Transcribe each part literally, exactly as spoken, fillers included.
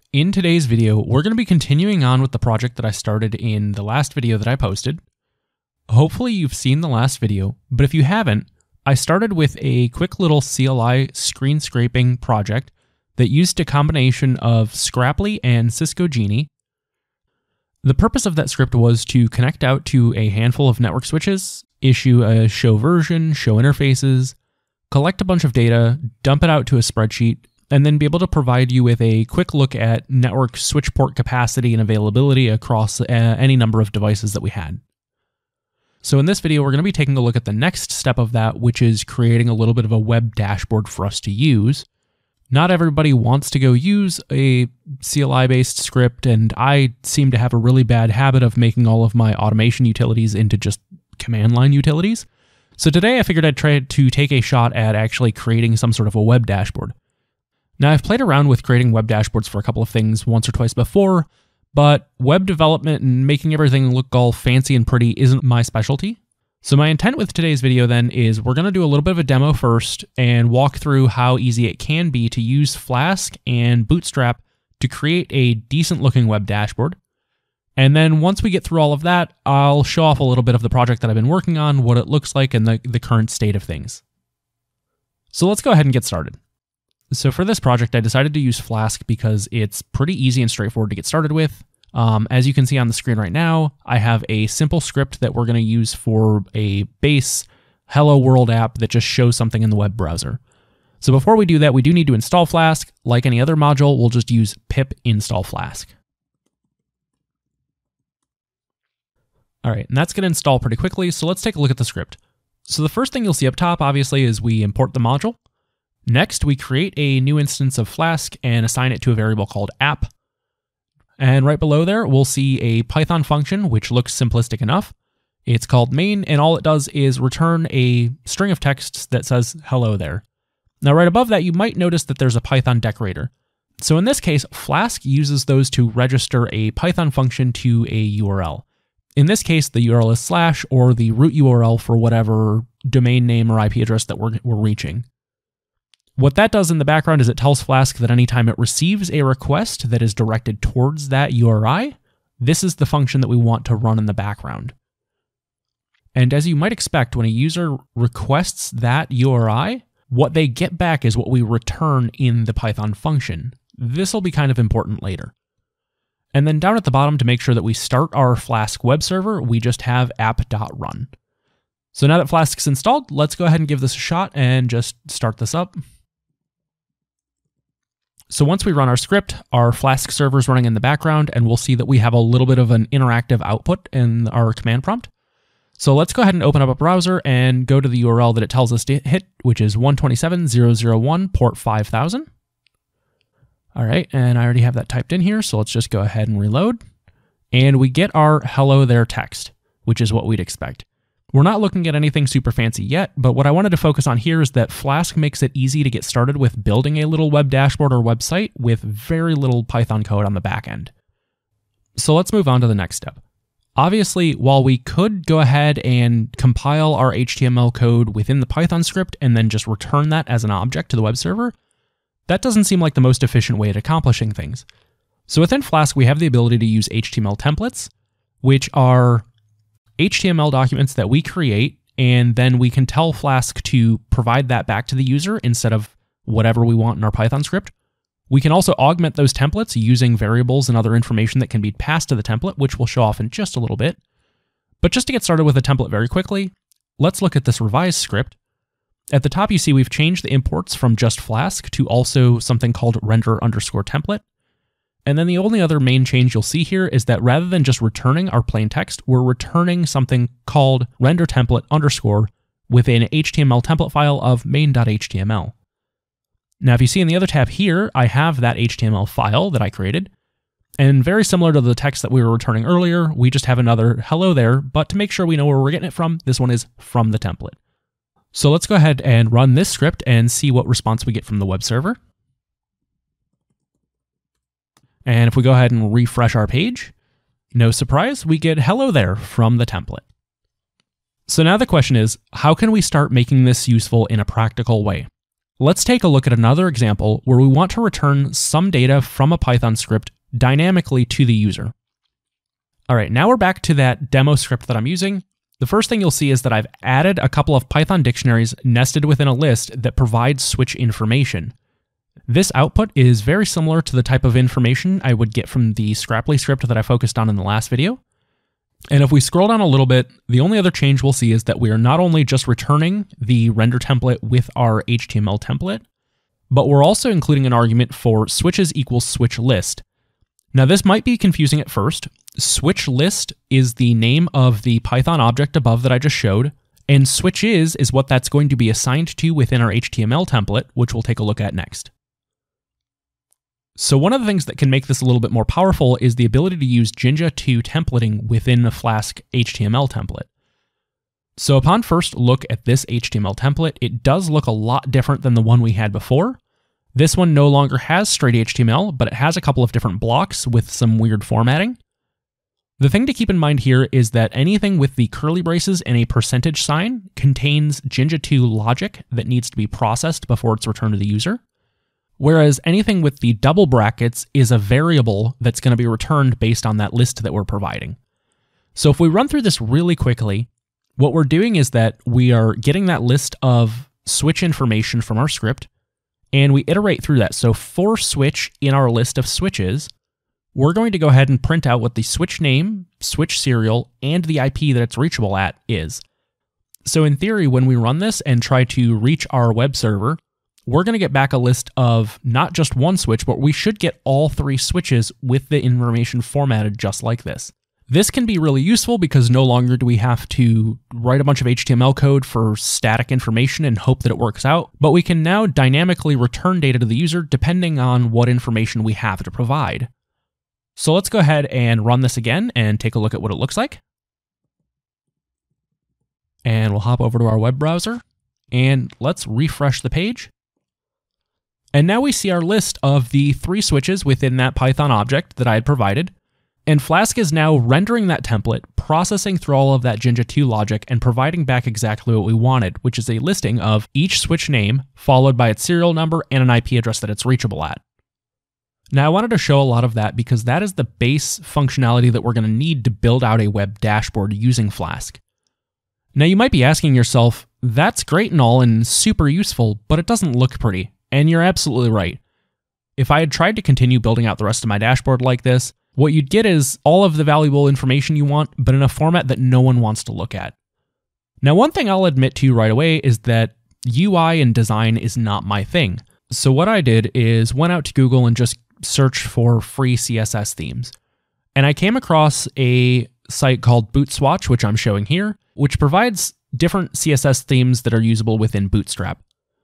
In today's video, we're going to be continuing on with the project that I started in the last video that I posted. Hopefully you've seen the last video, but if you haven't, I started with a quick little C L I screen scraping project that used a combination of Scraply and Cisco Genie. The purpose of that script was to connect out to a handful of network switches, issue a show version, show interfaces, collect a bunch of data, dump it out to a spreadsheet, and then be able to provide you with a quick look at network switch port capacity and availability across uh, any number of devices that we had. So in this video, we're going to be taking a look at the next step of that, which is creating a little bit of a web dashboard for us to use. Not everybody wants to go use a C L I-based script, and I seem to have a really bad habit of making all of my automation utilities into just command line utilities. So today I figured I'd try to take a shot at actually creating some sort of a web dashboard. Now, I've played around with creating web dashboards for a couple of things once or twice before, but web development and making everything look all fancy and pretty isn't my specialty. So my intent with today's video then is we're going to do a little bit of a demo first and walk through how easy it can be to use Flask and Bootstrap to create a decent looking web dashboard. And then once we get through all of that, I'll show off a little bit of the project that I've been working on, what it looks like, and the, the current state of things. So let's go ahead and get started. So for this project, I decided to use Flask because it's pretty easy and straightforward to get started with. Um, as you can see on the screen right now, I have a simple script that we're going to use for a base Hello World app that just shows something in the web browser. So before we do that, we do need to install Flask. Like any other module, we'll just use pip install Flask. All right, and that's going to install pretty quickly, so let's take a look at the script. So the first thing you'll see up top, obviously, is we import the module. Next, we create a new instance of Flask and assign it to a variable called app. And right below there, we'll see a Python function, which looks simplistic enough. It's called main, and all it does is return a string of text that says hello there. Now, right above that, you might notice that there's a Python decorator. So in this case, Flask uses those to register a Python function to a U R L. In this case, the U R L is slash or the root U R L for whatever domain name or I P address that we're, we're reaching. What that does in the background is it tells Flask that anytime it receives a request that is directed towards that U R I, this is the function that we want to run in the background. And as you might expect, when a user requests that U R I, what they get back is what we return in the Python function. This will be kind of important later. And then down at the bottom, to make sure that we start our Flask web server, we just have app.run. So now that Flask's installed, let's go ahead and give this a shot and just start this up. So once we run our script, our Flask server is running in the background, and we'll see that we have a little bit of an interactive output in our command prompt. So let's go ahead and open up a browser and go to the U R L that it tells us to hit, which is one twenty-seven dot zero dot zero dot one, port five thousand. All right, and I already have that typed in here, so let's just go ahead and reload. And we get our hello there text, which is what we'd expect. We're not looking at anything super fancy yet, but what I wanted to focus on here is that Flask makes it easy to get started with building a little web dashboard or website with very little Python code on the back end. So let's move on to the next step. Obviously, while we could go ahead and compile our H T M L code within the Python script and then just return that as an object to the web server, that doesn't seem like the most efficient way at accomplishing things. So within Flask, we have the ability to use H T M L templates, which are H T M L documents that we create, and then we can tell Flask to provide that back to the user instead of whatever we want in our Python script. We can also augment those templates using variables and other information that can be passed to the template, which we'll show off in just a little bit. But just to get started with a template very quickly, let's look at this revised script. At the top, you see we've changed the imports from just Flask to also something called render underscore template. And then the only other main change you'll see here is that rather than just returning our plain text, we're returning something called render template underscore within an H T M L template file of main.html. Now, if you see in the other tab here, I have that H T M L file that I created. And very similar to the text that we were returning earlier, we just have another hello there, but to make sure we know where we're getting it from, this one is from the template. So let's go ahead and run this script and see what response we get from the web server. And if we go ahead and refresh our page, no surprise, we get hello there from the template. So now the question is, how can we start making this useful in a practical way? Let's take a look at another example where we want to return some data from a Python script dynamically to the user. All right, now we're back to that demo script that I'm using. The first thing you'll see is that I've added a couple of Python dictionaries nested within a list that provide switch information. This output is very similar to the type of information I would get from the Scrappily script that I focused on in the last video. And if we scroll down a little bit, the only other change we'll see is that we are not only just returning the render template with our H T M L template, but we're also including an argument for switches equals switch list. Now this might be confusing at first. Switch list is the name of the Python object above that I just showed, and switches is what that's going to be assigned to within our H T M L template, which we'll take a look at next. So one of the things that can make this a little bit more powerful is the ability to use Jinja two templating within the Flask H T M L template. So upon first look at this H T M L template, it does look a lot different than the one we had before. This one no longer has straight H T M L, but it has a couple of different blocks with some weird formatting. The thing to keep in mind here is that anything with the curly braces and a percentage sign contains Jinja two logic that needs to be processed before it's returned to the user. Whereas anything with the double brackets is a variable that's going to be returned based on that list that we're providing. So if we run through this really quickly, what we're doing is that we are getting that list of switch information from our script, and we iterate through that. So for switch in our list of switches, we're going to go ahead and print out what the switch name, switch serial, and the I P that it's reachable at is. So in theory, when we run this and try to reach our web server, we're going to get back a list of not just one switch, but we should get all three switches with the information formatted just like this. This can be really useful because no longer do we have to write a bunch of H T M L code for static information and hope that it works out, but we can now dynamically return data to the user depending on what information we have to provide. So let's go ahead and run this again and take a look at what it looks like. And we'll hop over to our web browser and let's refresh the page. And now we see our list of the three switches within that Python object that I had provided. And Flask is now rendering that template, processing through all of that Jinja two logic, and providing back exactly what we wanted, which is a listing of each switch name, followed by its serial number and an I P address that it's reachable at. Now I wanted to show a lot of that because that is the base functionality that we're going to need to build out a web dashboard using Flask. Now you might be asking yourself, that's great and all and super useful, but it doesn't look pretty. And you're absolutely right. If I had tried to continue building out the rest of my dashboard like this, what you'd get is all of the valuable information you want, but in a format that no one wants to look at. Now, one thing I'll admit to you right away is that U I and design is not my thing. So what I did is went out to Google and just searched for free C S S themes. And I came across a site called Bootswatch, which I'm showing here, which provides different C S S themes that are usable within Bootstrap.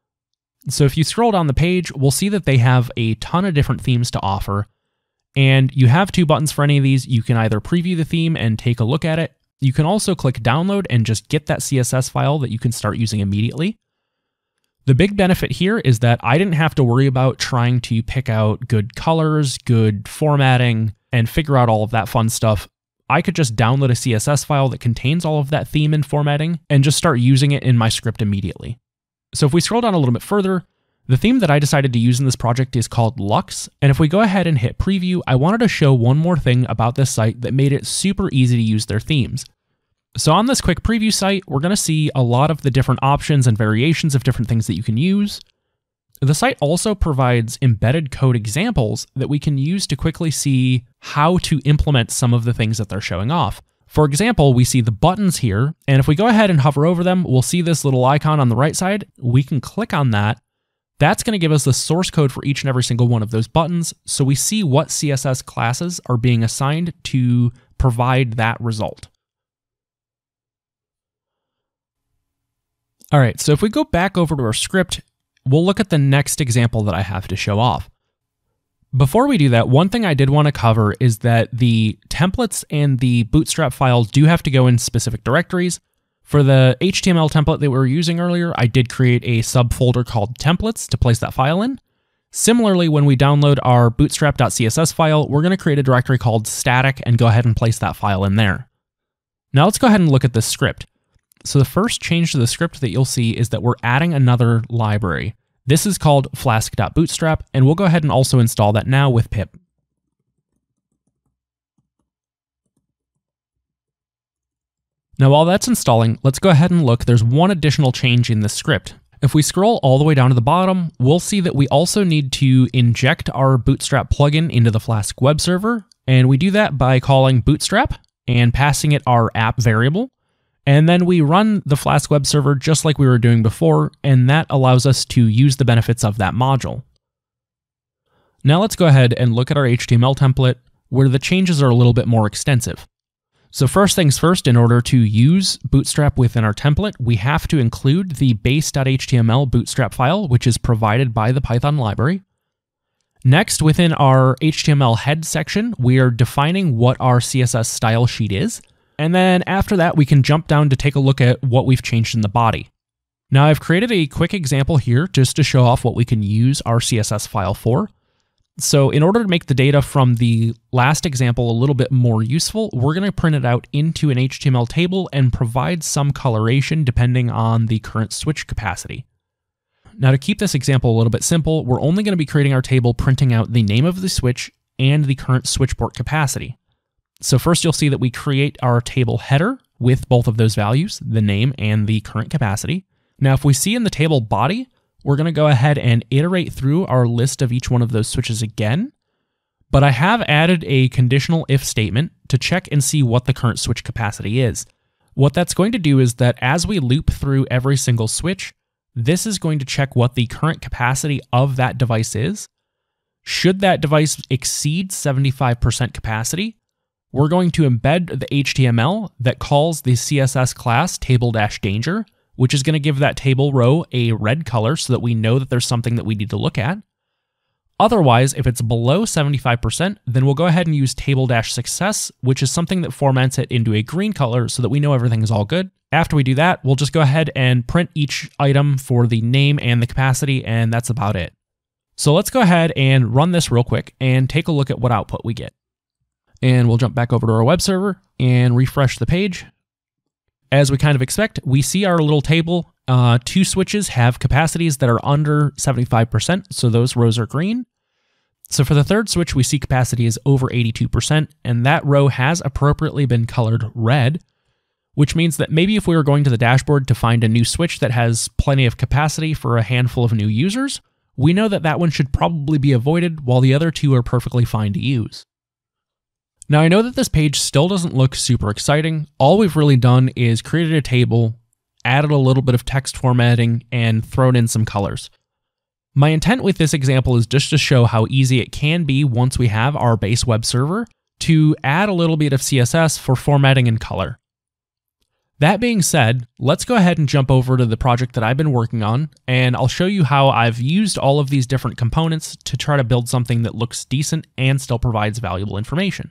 So if you scroll down the page, we'll see that they have a ton of different themes to offer. And you have two buttons for any of these. You can either preview the theme and take a look at it. You can also click download and just get that C S S file that you can start using immediately. The big benefit here is that I didn't have to worry about trying to pick out good colors, good formatting, and figure out all of that fun stuff. I could just download a C S S file that contains all of that theme and formatting and just start using it in my script immediately. So if we scroll down a little bit further, the theme that I decided to use in this project is called Lux. And if we go ahead and hit preview, I wanted to show one more thing about this site that made it super easy to use their themes. So on this quick preview site, we're going to see a lot of the different options and variations of different things that you can use. The site also provides embedded code examples that we can use to quickly see how to implement some of the things that they're showing off. For example, we see the buttons here, and if we go ahead and hover over them, we'll see this little icon on the right side. We can click on that. That's going to give us the source code for each and every single one of those buttons, so we see what C S S classes are being assigned to provide that result. All right, so if we go back over to our script, we'll look at the next example that I have to show off. Before we do that, one thing I did want to cover is that the templates and the Bootstrap files do have to go in specific directories. For the H T M L template that we were using earlier, I did create a subfolder called templates to place that file in. Similarly, when we download our bootstrap.css file, we're going to create a directory called static and go ahead and place that file in there. Now let's go ahead and look at this script. So the first change to the script that you'll see is that we're adding another library. This is called Flask.Bootstrap, and we'll go ahead and also install that now with pip. Now while that's installing, let's go ahead and look. There's one additional change in the script. If we scroll all the way down to the bottom, we'll see that we also need to inject our Bootstrap plugin into the Flask web server, and we do that by calling Bootstrap and passing it our app variable. And then we run the Flask web server just like we were doing before, and that allows us to use the benefits of that module. Now let's go ahead and look at our H T M L template, where the changes are a little bit more extensive. So first things first, in order to use Bootstrap within our template, we have to include the base.html Bootstrap file, which is provided by the Python library. Next, within our H T M L head section, we are defining what our C S S style sheet is. And then after that, we can jump down to take a look at what we've changed in the body. Now I've created a quick example here just to show off what we can use our C S S file for. So in order to make the data from the last example a little bit more useful, we're going to print it out into an H T M L table and provide some coloration depending on the current switch capacity. Now to keep this example a little bit simple, we're only going to be creating our table printing out the name of the switch and the current switch port capacity. So first you'll see that we create our table header with both of those values, the name and the current capacity. Now if we see in the table body, we're going to go ahead and iterate through our list of each one of those switches again, but I have added a conditional if statement to check and see what the current switch capacity is. What that's going to do is that as we loop through every single switch, this is going to check what the current capacity of that device is. Should that device exceed seventy-five percent capacity, we're going to embed the H T M L that calls the C S S class table-danger, which is going to give that table row a red color so that we know that there's something that we need to look at. Otherwise, if it's below seventy-five percent, then we'll go ahead and use table-success, which is something that formats it into a green color so that we know everything is all good. After we do that, we'll just go ahead and print each item for the name and the capacity, and that's about it. So let's go ahead and run this real quick and take a look at what output we get. And we'll jump back over to our web server and refresh the page. As we kind of expect, we see our little table. Uh, two switches have capacities that are under seventy-five percent, so those rows are green. So for the third switch, we see capacity is over eighty-two percent, and that row has appropriately been colored red, which means that maybe if we were going to the dashboard to find a new switch that has plenty of capacity for a handful of new users, we know that that one should probably be avoided while the other two are perfectly fine to use. Now I know that this page still doesn't look super exciting. All we've really done is created a table, added a little bit of text formatting, and thrown in some colors. My intent with this example is just to show how easy it can be once we have our base web server to add a little bit of C S S for formatting and color. That being said, let's go ahead and jump over to the project that I've been working on, and I'll show you how I've used all of these different components to try to build something that looks decent and still provides valuable information.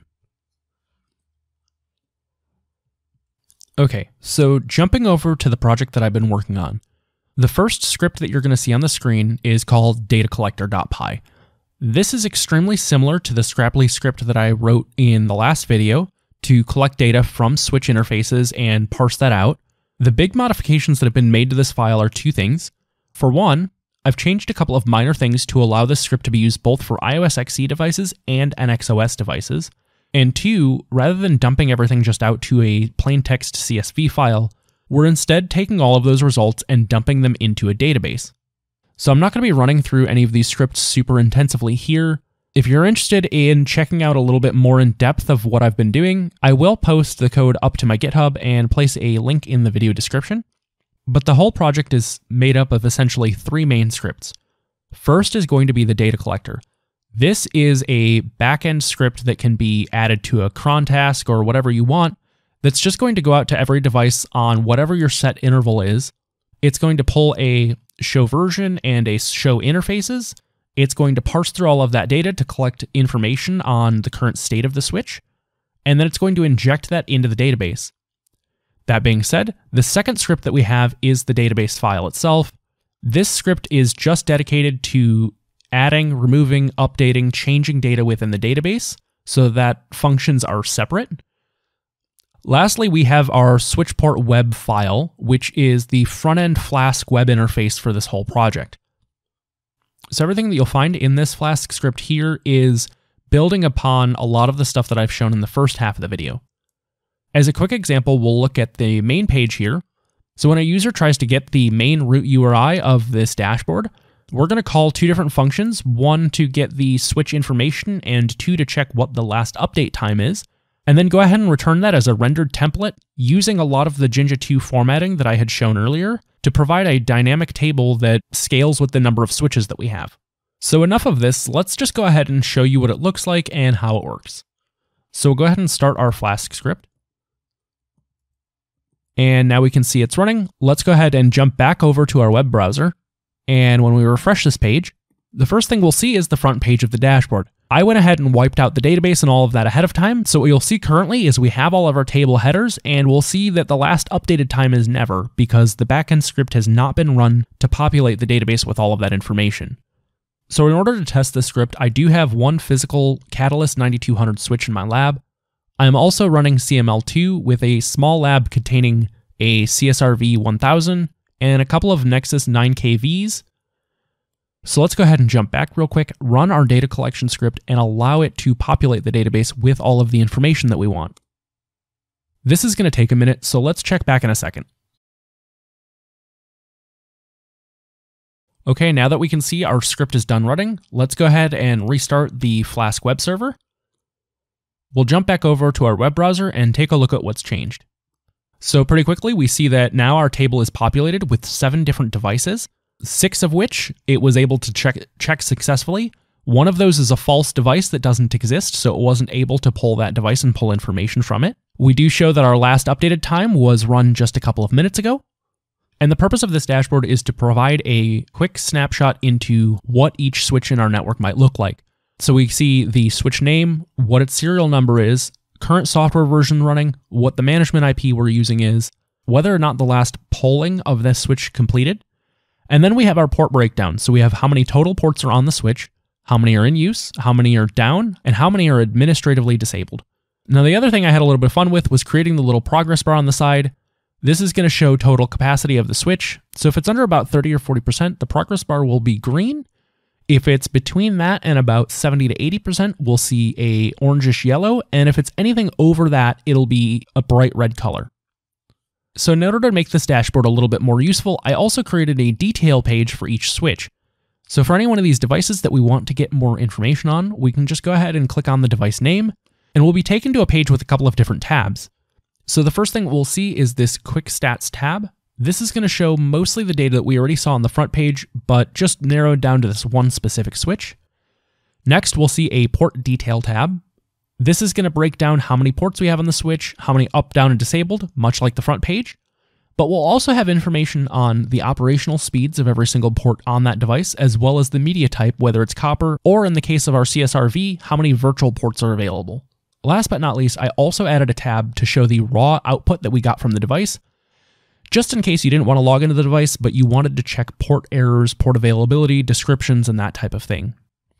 Okay, so jumping over to the project that I've been working on. The first script that you're going to see on the screen is called datacollector.py. This is extremely similar to the Scrappily script that I wrote in the last video to collect data from switch interfaces and parse that out. The big modifications that have been made to this file are two things. For one, I've changed a couple of minor things to allow this script to be used both for iOS X E devices and N X O S devices. And two, rather than dumping everything just out to a plain text C S V file, we're instead taking all of those results and dumping them into a database. So I'm not going to be running through any of these scripts super intensively here. If you're interested in checking out a little bit more in depth of what I've been doing, I will post the code up to my GitHub and place a link in the video description. But the whole project is made up of essentially three main scripts. First is going to be the data collector. This is a backend script that can be added to a cron task or whatever you want that's just going to go out to every device on whatever your set interval is. It's going to pull a show version and a show interfaces. It's going to parse through all of that data to collect information on the current state of the switch, and then it's going to inject that into the database. That being said, the second script that we have is the database file itself. This script is just dedicated to adding, removing, updating, changing data within the database so that functions are separate. Lastly, we have our switchport web file, which is the front-end Flask web interface for this whole project. So everything that you'll find in this Flask script here is building upon a lot of the stuff that I've shown in the first half of the video. As a quick example, we'll look at the main page here. So when a user tries to get the main root U R I of this dashboard, we're going to call two different functions, one to get the switch information and two to check what the last update time is, and then go ahead and return that as a rendered template using a lot of the Jinja two formatting that I had shown earlier to provide a dynamic table that scales with the number of switches that we have. So enough of this, let's just go ahead and show you what it looks like and how it works. So we'll go ahead and start our Flask script. And now we can see it's running. Let's go ahead and jump back over to our web browser. And when we refresh this page, the first thing we'll see is the front page of the dashboard. I went ahead and wiped out the database and all of that ahead of time, so what you'll see currently is we have all of our table headers, and we'll see that the last updated time is never, because the backend script has not been run to populate the database with all of that information. So in order to test this script, I do have one physical Catalyst ninety-two hundred switch in my lab. I am also running C M L two with a small lab containing a C S R V one thousand, and a couple of Nexus nine K Vs. So let's go ahead and jump back real quick, run our data collection script, and allow it to populate the database with all of the information that we want. This is going to take a minute, so let's check back in a second. Okay, now that we can see our script is done running, let's go ahead and restart the Flask web server. We'll jump back over to our web browser and take a look at what's changed. So pretty quickly, we see that now our table is populated with seven different devices, six of which it was able to check, check successfully. One of those is a false device that doesn't exist, so it wasn't able to pull that device and pull information from it. We do show that our last updated time was run just a couple of minutes ago. And the purpose of this dashboard is to provide a quick snapshot into what each switch in our network might look like. So we see the switch name, what its serial number is, current software version running, what the management I P we're using is, whether or not the last polling of this switch completed, and then we have our port breakdown. So we have how many total ports are on the switch, how many are in use, how many are down, and how many are administratively disabled. Now the other thing I had a little bit of fun with was creating the little progress bar on the side. This is going to show total capacity of the switch. So if it's under about thirty or forty percent, the progress bar will be green. If it's between that and about seventy to eighty percent, we'll see a orangish yellow. And if it's anything over that, it'll be a bright red color. So in order to make this dashboard a little bit more useful, I also created a detail page for each switch. So for any one of these devices that we want to get more information on, we can just go ahead and click on the device name, and we'll be taken to a page with a couple of different tabs. So the first thing we'll see is this quick stats tab. This is going to show mostly the data that we already saw on the front page, but just narrowed down to this one specific switch. Next, we'll see a port detail tab. This is going to break down how many ports we have on the switch, how many up, down, and disabled, much like the front page. But we'll also have information on the operational speeds of every single port on that device, as well as the media type, whether it's copper, or in the case of our C S R V, how many virtual ports are available. Last but not least, I also added a tab to show the raw output that we got from the device, just in case you didn't want to log into the device, but you wanted to check port errors, port availability, descriptions, and that type of thing.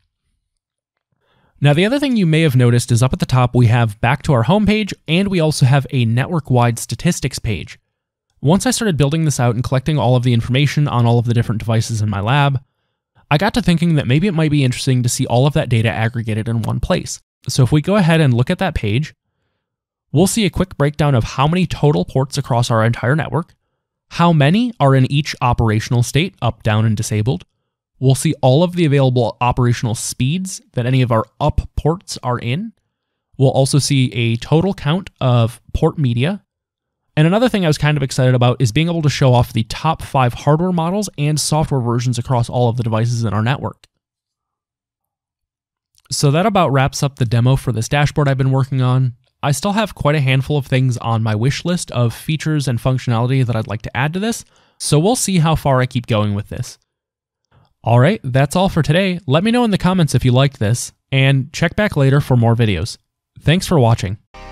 Now, the other thing you may have noticed is up at the top, we have back to our home page, and we also have a network-wide statistics page. Once I started building this out and collecting all of the information on all of the different devices in my lab, I got to thinking that maybe it might be interesting to see all of that data aggregated in one place. So if we go ahead and look at that page, we'll see a quick breakdown of how many total ports across our entire network, how many are in each operational state, up, down, and disabled. We'll see all of the available operational speeds that any of our up ports are in. We'll also see a total count of port media. And another thing I was kind of excited about is being able to show off the top five hardware models and software versions across all of the devices in our network. So that about wraps up the demo for this dashboard I've been working on. I still have quite a handful of things on my wish list of features and functionality that I'd like to add to this, so we'll see how far I keep going with this. All right, that's all for today. Let me know in the comments if you liked this, and check back later for more videos. Thanks for watching.